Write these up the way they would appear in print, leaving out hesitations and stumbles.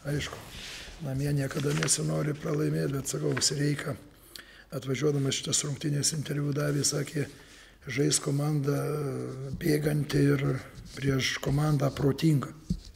aišku, namie niekada nesinori pralaimėti, bet sakau, Sireika atvažiuodamas šitas rungtynės interviu davė, sakė, žais komanda bėganti ir prieš komandą protingą.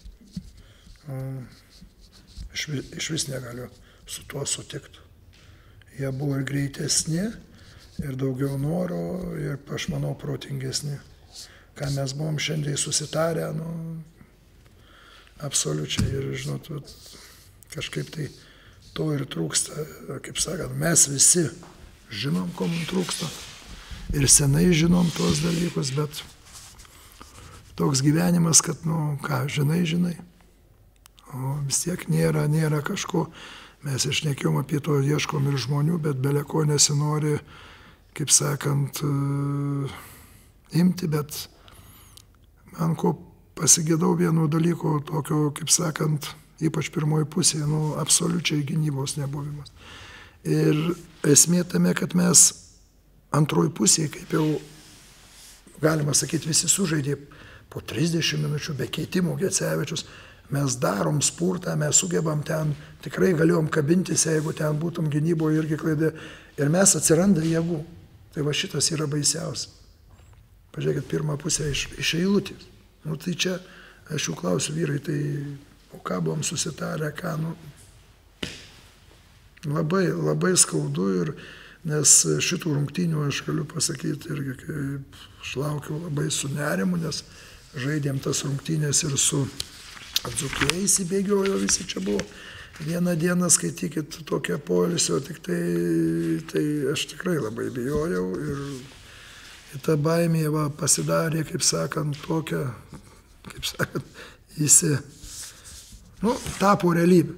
Iš vis negaliu su tuo sutikti. Jie buvo ir greitesni, ir daugiau noro, ir aš manau protingesni. Ką mes buvom šiandien susitarę, absoliučiai. Ir, žinot, kažkaip tai to ir trūksta. Kaip sakant, mes visi žinom, ko mums trūksta. Ir senai žinom tuos dalykus, bet toks gyvenimas, kad, žinai. O vis tiek nėra kažko. Mes išnekėjom apie to, ieškom ir žmonių, bet beleko nesinori, kaip sakant, imti, bet man ko pasigėdau vieno dalyko, tokio, kaip sakant, ypač pirmoji pusėje, absoliučiai gynybos nebuvimas. Ir esmė tame, kad mes antroji pusėje, kaip jau galima sakyti, visi sužaidė po 30 minučių be keitimų, Gecevičius, mes darom spurtą, mes sugebam ten, tikrai galėjom kabintis, jeigu ten būtum gynyboje irgi klaidė, ir mes atsiranda jėgų. Tai va šitas yra baisiausia. Pažiūrėkit, pirmą pusę iš eilutės. Tai čia, aš jau klausiu vyrai, tai o ką buvom susitarę, labai skaudu, nes šitų rungtynių aš galiu pasakyti irgi, kaip aš laukiu labai su nerimu, nes žaidėm tas rungtynės ir su Dzūkija įsibėgiojo, visi čia buvo. Vieną dieną, skaitykit, tokia poilsio, tik tai aš tikrai labai bijojau ir ta baimė pasidarė, kaip sakant, tokia, kaip sakant, tapo realybė.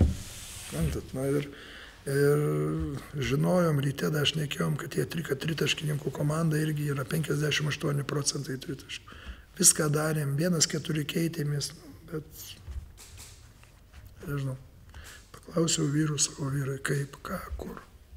Ir žinojom, ryte aš nekėjom, kad tritaškininkų komanda irgi yra 58% tritaškių. Viską darėm, 1-4 keitėmės, bet, nežinau, paklausiau vyrų, savo vyrai, kaip, ką, kur.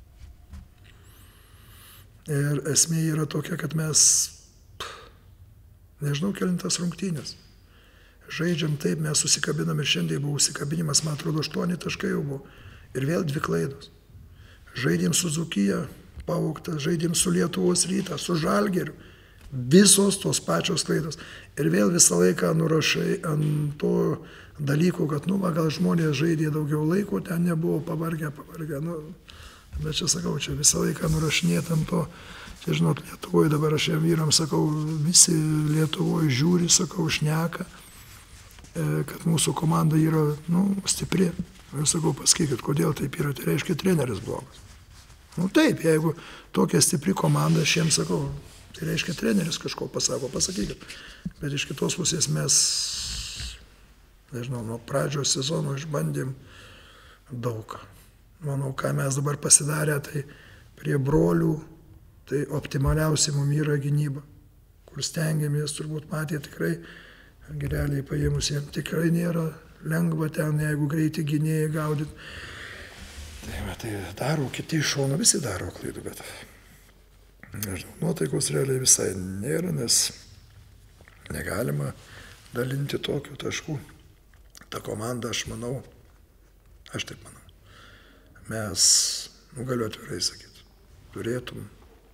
Ir esmė yra tokia, kad mes, nežinau, kelintas rungtynės. Žaidžiam taip, mes susikabinam ir šiandien buvo užsikabinimas, man atrodo, 8 taškai jau buvo. Ir vėl 2 klaidos. Žaidėm su Dzūkija, pavogtas, žaidėm su Lietuvos Rytą, su Žalgiriu. Visos tos pačios klaidos. Ir vėl visą laiką nurašai ant to dalyko, kad, gal žmonės žaidė daugiau laiko, ten nebuvo pavargę. Bet čia sakau, čia visą laiką nurašinėt ant to. Čia, žinot, Lietuvoje dabar aš jam vyram sakau, visi Lietuvoje žiūri, sakau, šneka, kad mūsų komanda yra, stipri. Ir sakau, pasakykit, kodėl taip yra, tai reiškia treneris blogas. Taip, jeigu tokia stipri komanda, aš jiems sakau, tai reiškia treneris kažko pasako, pasakykit. Bet iš kitos pusės mes, nežinau, nuo pradžios sezono išbandėm daug. Manau, ką mes dabar pasidarę, tai prie brolių, tai optimaliausiai mums yra gynyba, kur stengiamės, turbūt matė tikrai, realiai paėmus jiems tikrai nėra lengva ten, jeigu greitai gynėjai gaudyti. Tai daro, kiti iš šono visi daro klaidų, bet nežinau, nuotaikos realiai visai nėra, nes negalima dalinti tokių taškų. Ta komanda, aš taip manau, mes, galiu atvirai sakyti, turėtum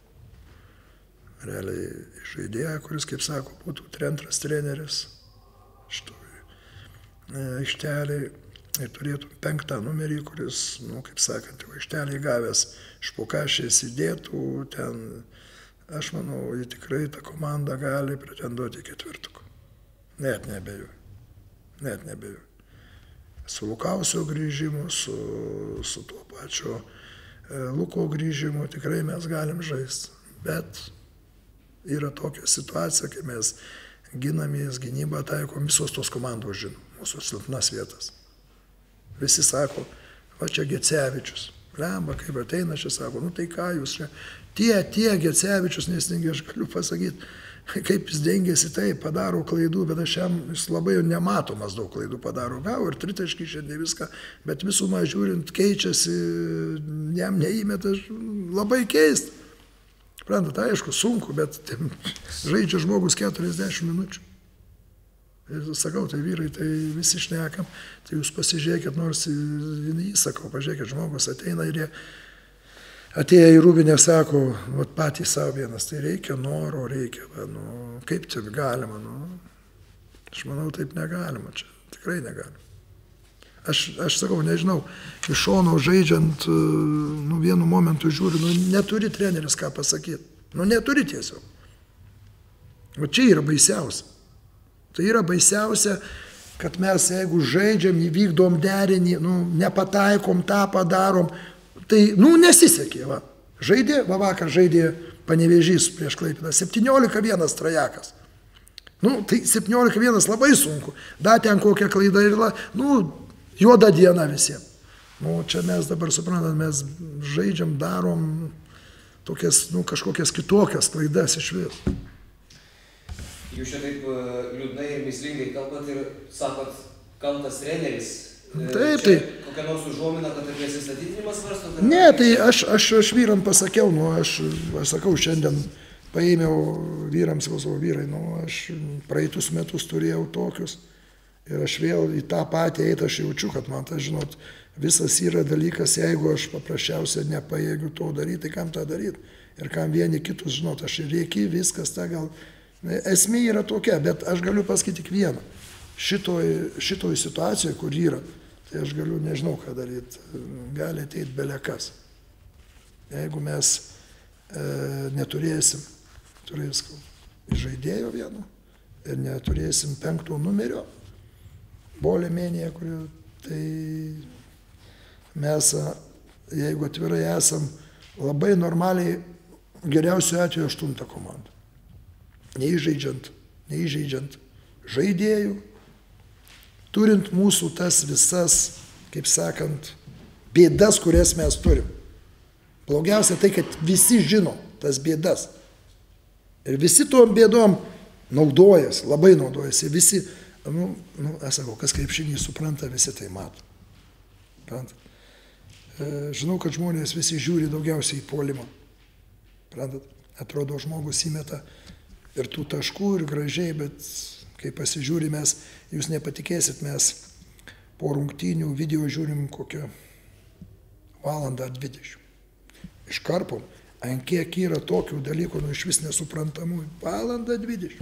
realiai žaidėją, kuris, kaip sako, būtų antras treneris šitoj aikšteliai ir turėtum 5 numerį, kuris, kaip sakant, jau aikšteliai gavęs špokašės įdėtų, ten, aš manau, tikrai ta komanda gali pretenduoti 4. Net nebejoju. Su Lukausio grįžimu, su tuo pačiu Luko grįžimu tikrai mes galim žaisti. Bet yra tokia situacija, kai mes ginamės, gynybą taikom, visos tos komandos žinom, mūsų silpnas vietas. Visi sako, va čia Gecevičius. Lemba, kaip ateina, čia sako, tai ką jūs čia. Tie Gecevičius, nes aš galiu pasakyti, kaip jis dengėsi, taip, padaro klaidų, bet jis labai nematomas daug klaidų padaro. Gavo ir tritaškį šiandien viską, bet visumą žiūrint keičiasi, jam neįmeta, labai keista. Prantat, aišku, sunku, bet žaidžia žmogus 40 minučių. Ir sakau, tai vyrai, tai visi šnekam, tai jūs pasižiūrėkit, nors jį sakau, pažiūrėkit, žmogus ateina ir jie atėję į rūbinę sako, vat patys savo vienas, tai reikia noro, reikia, nu, kaip čia galima, nu, aš manau, taip negalima, čia tikrai negalima. Aš sakau, nežinau, iš šono žaidžiant, nu, vienu momentu žiūriu, nu, neturi treneris ką pasakyti, nu, neturi tiesiog. O čia yra baisiausia. Tai yra baisiausia, kad mes, jeigu žaidžiam, įvykdom derinį, nu, nepataikom, tą padarom, tai, nu, nesisekė, va. Žaidė, va vakar žaidė Panevėžys prieš Klaipėdą, 17-1 Trajakas. Nu, tai 17-1 labai sunku. Da ten kokią klaidą ir, nu, juoda diena visiems. Nu, čia mes dabar suprantam, mes žaidžiam, darom tokias, nu, kažkokias kitokias klaidas iš vis. Jūs čia taip liūdnai ir mįslingai kalbat ir sakot, kaltas treneris. Taip, tai. Kokia nors užuomina, kad ir nesistatydinimas svarstot? Ne, tai aš vyram pasakiau, nu, aš sakau, šiandien paėmiau vyrams, sakau, vyrai, nu, aš praeitus metus turėjau tokius ir aš vėl į tą patį eiti, aš jaučiu, kad man tas, žinot, visas yra dalykas, jeigu aš paprasčiausiai nepajėgiu to daryti, tai kam tą daryti? Ir kam vieni kitus, žinot, aš reikia viskas, ta gal. Esmė yra tokia, bet aš galiu pasakyti tik vieną. Šitoj situacijoje, kur yra, tai aš galiu, nežinau ką daryti, gali ateiti belekas. Jeigu mes neturėsim, žaidėjo vieno ir neturėsim 5 numerio, bolė mėnėje, tai mes, jeigu atvirai esam, labai normaliai, geriausiu atveju 8 komandą. Neįžaidžiant žaidėjų, turint mūsų tas visas, kaip sakant, bėdas, kurias mes turim. Blogiausia tai, kad visi žino tas bėdas. Ir visi tom bėdom naudojasi, labai naudojasi. Visi, aš sakau, kas krepšinį supranta, visi tai mato. Žinau, kad žmonės visi žiūri daugiausiai į puolimą. Atrodo, žmogus įmeta ir tų taškų, ir gražiai, bet kai pasižiūri mes, jūs nepatikėsit, mes po rungtynių video žiūrim kokią 1:20. Iškarpom, ant kiek yra tokių dalykų, iš vis nesuprantamų, 1:20.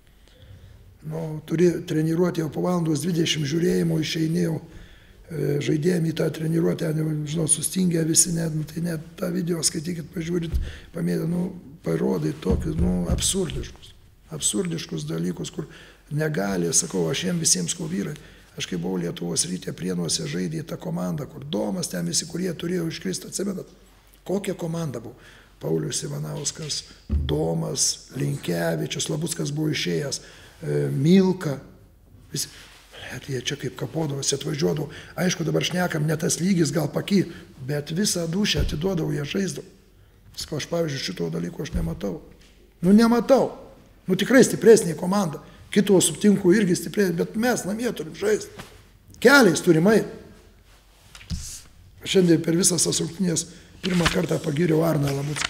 Turi treniruoti jau po 1:20 žiūrėjimo, išeinėjau žaidėjom į tą treniruotę, žinau, sustingę visi, tai net tą video skaitykit, pažiūrit, pamėdė, parodai tokius, absurdiškus dalykus, kur negali, sakau, aš jiems visiems vyrai. Aš kai buvau Lietuvos Ryte Prienuose, žaidė tą komandą, kur Domas, ten visi, kurie turėjo iškristi, atsimenat, kokia komanda buvo. Paulius Ivanauskas, Domas, Linkevičius, Labuckas buvo išėjęs, Milka, visi. Jie čia kaip kapodavosi, atvažiuodavo. Aišku, dabar šnekam, ne tas lygis gal paky, bet visą dušę atiduodavo, jie žaisdavo. Sakau, aš pavyzdžiui, šito dalyko aš nematau. Nematau. Tikrai stipresnė komanda. Kito subtinku irgi stipresnė, bet mes namie turim žaisti. Keliais turim eiti. Šiandien per visas tas rungtynes pirmą kartą pagyriau Arną Labucką.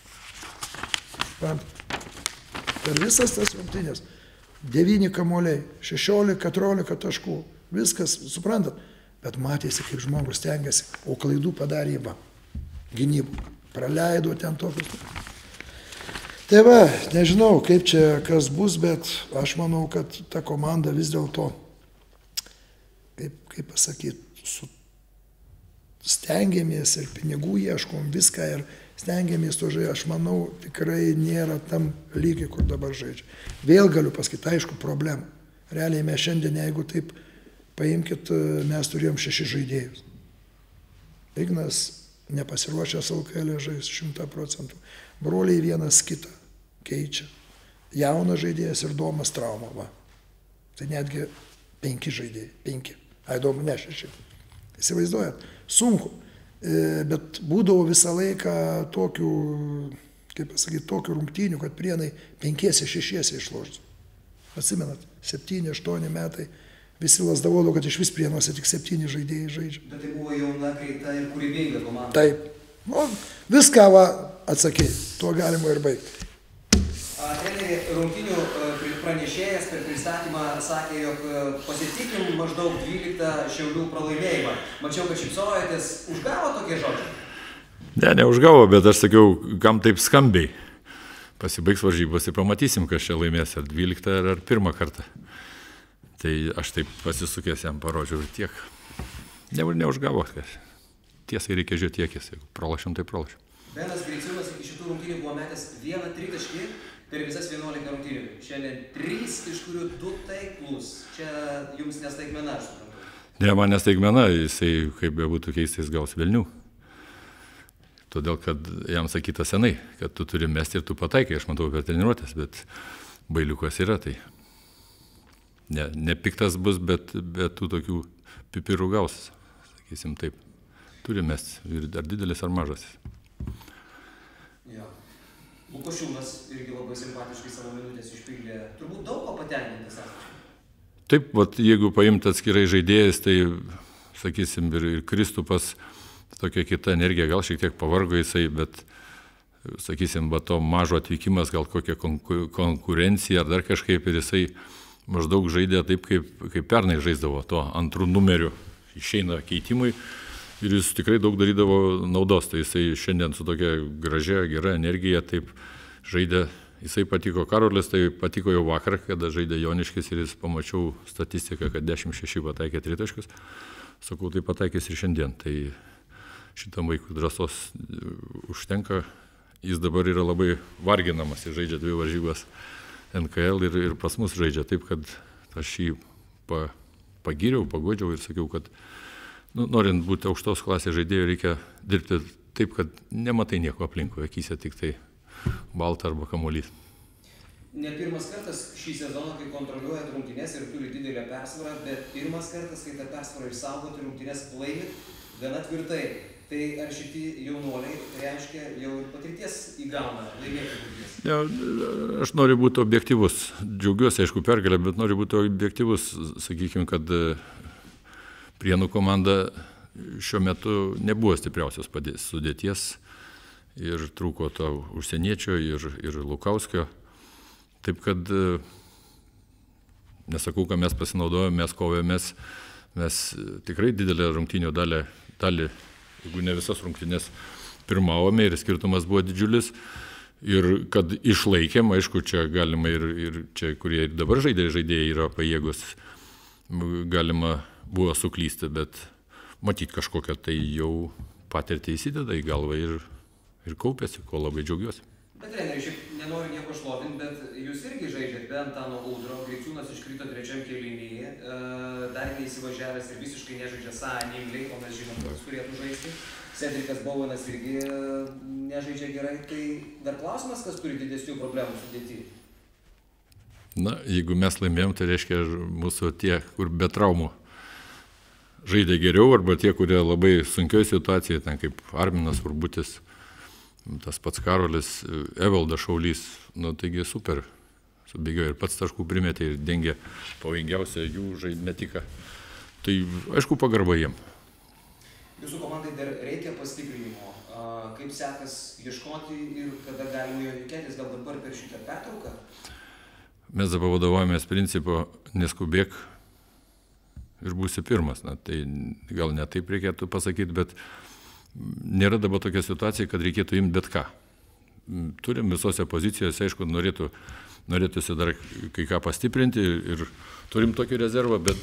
Per visas tas rungtynes. 9 kamuoliai, 16-14 taškų, viskas, suprantat, bet matėsi, kaip žmogus stengiasi, o klaidų padarė gynybų, praleido ten tokius. Tai va, nežinau, kaip čia kas bus, bet aš manau, kad ta komanda vis dėlto, kaip pasakyti, stengiamės ir pinigų ieškom viską ir stengiamės to žaidžiu, aš manau, tikrai nėra tam lygiai, kur dabar žaidžia. Vėl galiu pasakyti, aišku, problemų. Realiai mes šiandien, jeigu taip paimkit, mes turėjom 6 žaidėjus. Ignas nepasiruošęs LKL žais 100%. Broliai vienas kitą keičia. Jaunas žaidėjas ir Domas trauma. Va. Tai netgi 5 žaidėjai. 5. Domu ne 6. Įsivaizduojat? Sunku. Bet būdavo visą laiką tokių, kaip pasakyti, tokių rungtynių, kad Prienai 5-6 išloštų. Atsimenat, 7-8 metai, visi lasdavodo, kad iš vis Prienuose tik 7 žaidėjai žaidžia. Bet tai buvo jauna, greita ir kūrybinga komanda. Taip. Viską atsakė, tuo galima ir baigti. Treneri, rungtynių pranešėjas per pristatymą sakė, jog pasitikim maždaug 12 Šiaulių pralaimėjimą. Mačiau, kad šypsojotės. Užgavo tokie žodžiai? Ne, neužgavo, bet aš sakiau, kam taip skambiai. Pasibaigs varžybos ir pamatysim, kas čia laimės, ar 12 ar 1 kartą. Tai aš taip pasisukęs jam parodžiau ir tiek. Neužgavo. Tiesai reikia žiūrėti tiekis, jeigu pralašim, tai pralašim. Benas Griciūnas iki šitų rungtynių buvo metęs 1 tritaškį per visas 11 rungtynių. Šiandien 3, iš kurių 2 taiklus. Čia jums nestaigmena, aš suprantu. Ne, man nestaigmena, jisai, kaip bebūtų keistais, gaus velnių. Todėl, kad jam sakyta senai, kad tu turi mesti ir tu pataikai, aš matau per treniruotės, bet bailiukas yra, tai ne piktas bus, bet tų tokių pipirų gaus, sakysim taip. Turi mesti, ir ar didelis, ar mažas. Jo. Lukošiūnas irgi labai simpatiškai savo minutės išpildė. Turbūt daug ko patenkintas esate. Taip, jeigu paimti atskirai žaidėjas, tai, sakysim, ir Kristupas, tokia kita energija, gal šiek tiek pavargo jisai, bet, sakysim, to mažo atvykimas, gal kokia konkurencija ar dar kažkaip, ir jisai maždaug žaidė taip, kaip pernai žaisdavo, to antrų numerių išeina keitimui. Ir jis tikrai daug darydavo naudos, tai jisai šiandien su tokia gražia, gera energija taip žaidė. Jisai patiko Karolis, tai patiko jau vakar, kada žaidė Joniškis ir jis pamačiau statistiką, kad 10-6 pataikė tritaškius. Sakau, tai pataikys ir šiandien. Tai šitam vaikui drąsos užtenka. Jis dabar yra labai varginamas, jis žaidžia 2 varžybas NKL ir pas mus žaidžia. Taip, kad aš jį pagyriau, pagodžiau ir sakiau, kad norint būti aukštos klasės žaidėjų, reikia dirbti taip, kad nematai nieko aplinkui, akyse tik tai balta arba kamuolys. Ne pirmas kartas šį sezoną, kai kontroliuojat rungtynes ir turi didelę persvarą, bet pirmas kartas, kai tą persvarą išsaugoti rungtynes laimit gana tvirtai. Tai ar šitie jaunuoliai reiškia jau ir patirties įgauna laimėti rungtynes? Ja, aš noriu būti objektyvus. Džiaugiuosi, aišku, pergalę, bet noriu būti objektyvus. Sakykime, kad Prienų komanda šiuo metu nebuvo stipriausios sudėties ir trūko to užsieniečio ir Lukauskio. Taip kad nesakau, kad mes pasinaudojame, mes kovėmės, mes tikrai didelę rungtynių dalį, jeigu ne visas rungtynės, pirmavome ir skirtumas buvo didžiulis. Ir kad išlaikėm, aišku, čia galima ir čia, kurie ir dabar žaidėjai yra pajėgus, galima buvo suklysti, bet matyti kažkokią tai jau patirtį įsideda į galvą ir kaupėsi, ko labai džiaugiuosi. Bet treneri, šiaip nenoriu nieko šlovint, bet jūs irgi žaidžiat be Antano Udro, Griciūnas iškrito 3 kėlinyje, dar neįsivažiavęs ir visiškai nežaidžia sąjungiai, o mes žinom, kad turėtų žaisti. Cedrikas Bowenas irgi nežaidžia gerai, tai dar klausimas, kas turi didesnių problemų sudėti? Na, jeigu mes laimėjom, tai reiškia mūsų tie, kur be traumų žaidė geriau, arba tie, kurie labai sunkioje situacijoje, ten kaip Arminas Urbutis, tas pats Karolis, Evaldas Šaulys, taigi super, subėgiojo ir pats taškų primetė ir dengė pavojingiausią jų metiką. Tai aišku pagarba jiem. Jūsų komandai dar reikia pastiprinimo. Kaip sekas ieškoti ir kada galima jo tikėtis, gal dabar per šitą pertrauką? Mes dabar vadovavomės principo neskubėk ir būsi pirmas. Na, tai gal ne taip reikėtų pasakyti, bet nėra dabar tokia situacija, kad reikėtų imti bet ką. Turim visose pozicijose, aišku, norėtųsi dar kai ką pastiprinti ir turim tokį rezervą, bet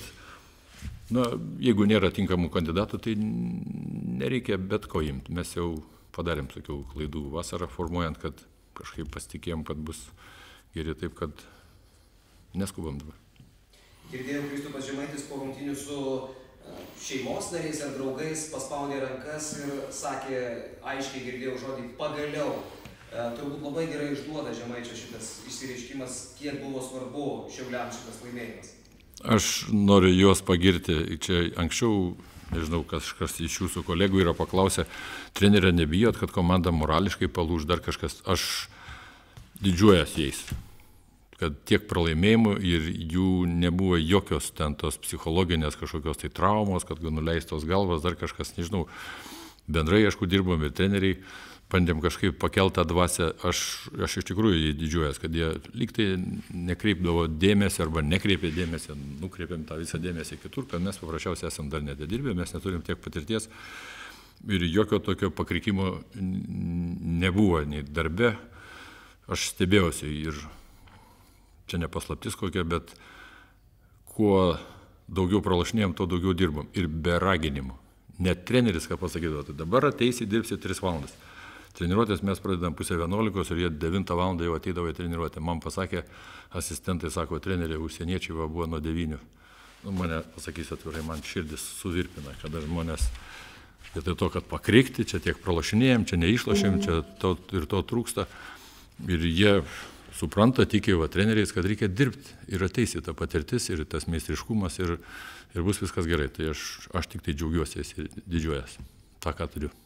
jeigu nėra tinkamų kandidatų, tai nereikia bet ko imti. Mes jau padarėm tokių klaidų vasarą formuojant, kad kažkaip pasitikėjom, kad bus geri, taip kad neskubam dabar. Girdėjau, Kristupas Žemaitis po rungtynių su šeimos nariais ar draugais paspaudė rankas ir sakė, aiškiai girdėjau žodį pagaliau. Turbūt labai gerai išduoda Žemaičio šitas išsireiškimas, kiek buvo svarbu Šiauliams šitas laimėjimas. Aš noriu juos pagirti. Čia anksčiau, nežinau, kažkas iš jūsų kolegų yra paklausę, trenerio nebijot, kad komanda morališkai palūž dar kažkas. Aš didžiuojas jais, kad tiek pralaimėjimų ir jų nebuvo jokios ten tos psichologinės kažkokios tai traumos, kad nuleistos galvas, dar kažkas, nežinau. Bendrai, aišku, dirbom ir treneriai bandėm kažkaip pakeltą dvasę, aš iš tikrųjų jį didžiuojas, kad jie lyg tai nekreipdavo dėmesį arba nekreipė dėmesį, nukreipėm tą visą dėmesį kitur, kad mes paprasčiausiai esam dar nedadirbę, mes neturim tiek patirties ir jokio tokio pakrikimo nebuvo nei darbe. Aš stebėjausi ir čia ne paslaptis kokia, bet kuo daugiau pralašinėjom, tuo daugiau dirbom ir be raginimų. Net treneris, ką pasakydavo, tai dabar ateisi, dirbsi 3 valandas. Treniruotės mes pradedam 10:30 ir jie 9 valandą jau ateidavo į treniruotę. Man pasakė, asistentai sako, treneriai, užsieniečiai buvo nuo 9. Mane, pasakysiu atvirai, man širdis suvirpina, kada žmonės, vietoj to, kad pakrikti, čia tiek pralašinėjom, čia neišlošėm, čia to ir to trūksta. Ir jie supranta, tiki treneriais, kad reikia dirbti ir ateisi ta patirtis ir tas meistriškumas ir bus viskas gerai. Tai aš tik tai džiaugiuosi ir didžiuojas tą, ką turiu.